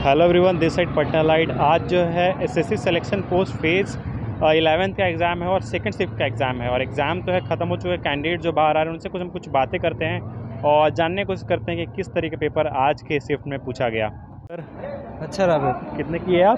Hello everyone, this side Patna light. आज जो है SSC selection post phase 11th का एग्ज़ाम है और सेकंड शिफ्ट का एग्ज़ाम है। और एग्ज़ाम तो है ख़त्म हो चुके। कैंडिडेट जो बाहर आ रहे हैं उनसे हम कुछ बातें करते हैं और जानने की कोशिश करते हैं कि किस तरह के पेपर आज के शिफ्ट में पूछा गया। सर अच्छा रहा पेपर। कितने किए आप?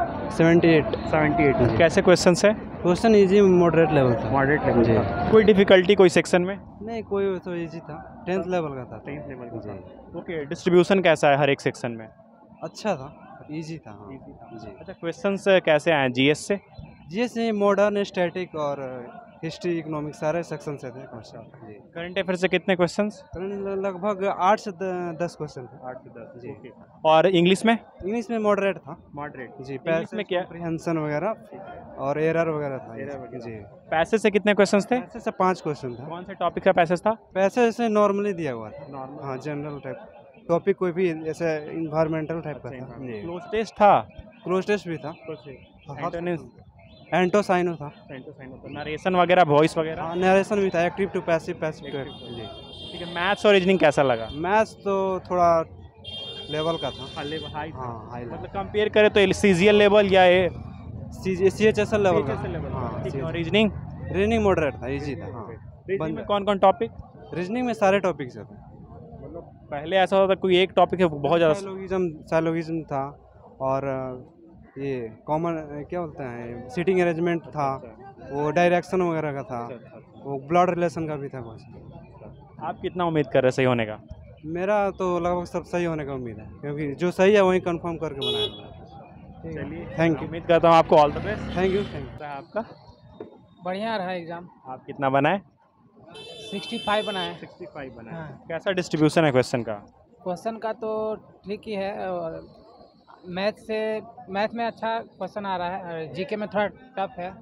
78 कैसे क्वेश्चन है? क्वेश्चन इजी मॉडरेट लेवल था। मॉडरेट लेवल था। कोई डिफ़िकल्टी कोई सेक्शन में? नहीं, कोई तो इजी था। 10th लेवल का था। 10th लेवल का जी। था। ओके, डिस्ट्रीब्यूशन कैसा है हर एक सेक्शन में? अच्छा था, इजी था। हाँ। इजी था। जी। अच्छा, क्वेश्चंस कैसे आए जीएस से? जीएस में मॉडर्न, स्टैटिक और हिस्ट्री, इकोनॉमिक्स सारे सेक्शन से थे। अच्छा जी। करंट अफेयर से कितने क्वेश्चंस? लगभग 8 से 10 क्वेश्चन थे। 8 से 10 जी। ओके। और इंग्लिश में? इंग्लिश में मॉडरेट था। मॉडरेट। जी। इंग्लिश में क्या? कॉम्प्रिहेंशन वगैरह और एरर वगैरह था। जी। पैसेज से कितने क्वेश्चंस थे? पैसेज से 5 क्वेश्चन था। कौन से टॉपिक का पैसेज था? पैसेज से नॉर्मली दिया हुआ था। नॉर्मल। हाँ, जनरल टाइप टॉपिक, कोई भी जैसे इन्वायरमेंटल टाइप का था। जी। क्लोज टेस्ट था? क्लोज टेस्ट भी था। एंटोनिम्स, एंटो साइनो था। नरेशन वगैरह, वॉइस वगैरह? हाँ, नरेशन भी था। Active to passive, passive to active. जी। ठीक है। मैथ्स और रीजनिंग कैसा लगा? मैथ्स तो थोड़ा लेवल का था। हाई हाँ, हाई लेवल। मतलब कंपेयर करें तो सीजीएल लेवल या CHSL लेवल का। हाँ। ठीक है। और रीजनिंग? रीजनिंग मॉडरेट था, इजी था। हाँ। रीजनिंग में कौन कौन टॉपिक? रीजनिंग में सारे टॉपिक्स थे। मतलब पहले ऐसा होता था कोई एक टॉपिक है बहुत ज़्यादा। साइलोगिज्म था और ये कॉमन क्या बोलते हैं, सीटिंग अरेंजमेंट था, वो डायरेक्शन वगैरह का था, वो ब्लड रिलेशन का भी था कुछ। आप कितना उम्मीद कर रहे हैं सही होने का? मेरा तो लगभग सब सही होने का उम्मीद है, क्योंकि जो सही है वही कंफर्म करके बनाया। चलिए, थैंक यू। उम्मीद करता हूँ आपको all the best. Thank you. आपका बढ़िया रहा एग्ज़ाम। आप कितना बनाए? 65 बनाए। 65 बनाए। हाँ। कैसा डिस्ट्रीब्यूशन है क्वेश्चन का? क्वेश्चन का तो ठीक ही है। और मैथ में अच्छा क्वेश्चन आ रहा है। जीके में थोड़ा टफ है।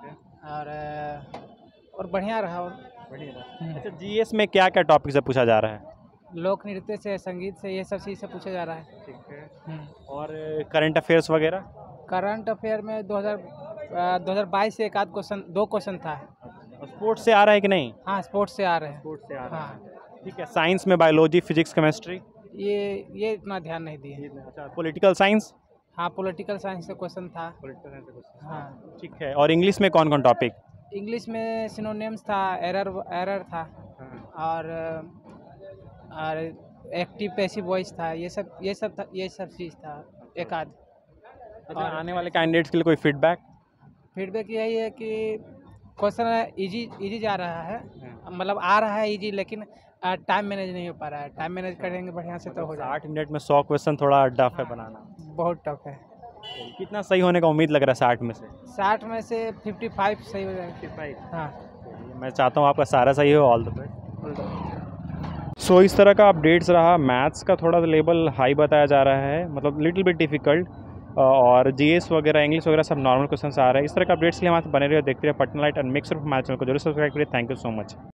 और बढ़िया रहा। अच्छा, जीएस में क्या क्या टॉपिक से पूछा जा रहा है? लोक नृत्य से, संगीत से, ये सब चीज़ से पूछा जा रहा है। ठीक है। और करंट अफेयर्स वगैरह? करंट अफेयर में 2022 से एक आध क्वेश्चन, 2 क्वेश्चन था। स्पोर्ट्स से आ रहा है कि नहीं? हाँ, स्पोर्ट्स से आ रहे हैं। स्पोर्ट्स से आ रहा हाँ। है। ठीक है। साइंस में बायोलॉजी, फिजिक्स, केमिस्ट्री? ये इतना ध्यान नहीं दिए। अच्छा, पॉलिटिकल साइंस? हाँ, पॉलिटिकल साइंस से क्वेश्चन था। हाँ। ठीक है। और इंग्लिश में कौन कौन टॉपिक? इंग्लिश में सिनोनिम्स था, एरर था, और एक्टिव पैसिव वॉइस था। ये सब चीज़ था एक आध। अच्छा, आने वाले कैंडिडेट्स के लिए कोई फीडबैक? यही है कि क्वेश्चन इजी जा रहा है। मतलब आ रहा है इजी, लेकिन टाइम मैनेज नहीं हो पा रहा है। टाइम मैनेज करेंगे बढ़िया से तो हो जाएगा। 60 मिनट में 100 क्वेश्चन थोड़ा टफ है बनाना। बहुत टफ है। कितना सही होने का उम्मीद लग रहा है 60 में से? 60 में से 55 सही हो जाएगा। 55? हाँ। मैं चाहता हूँ आपका सारा सही हो। All the best. सो इस तरह का अपडेट्स रहा। मैथ्स का थोड़ा लेवल हाई बताया जा रहा है, मतलब लिटिल बिट डिफिकल्ट। और जीएस वगैरह, इंग्लिश वगैरह सब नॉर्मल क्वेश्चन आ रहे हैं। इस तरह का अपडेट्स के लिए हमारे बने रहे, देखते रहे Patna light. And make sure हमारे चैनल को जरूर सब्सक्राइब करिए। Thank you so much.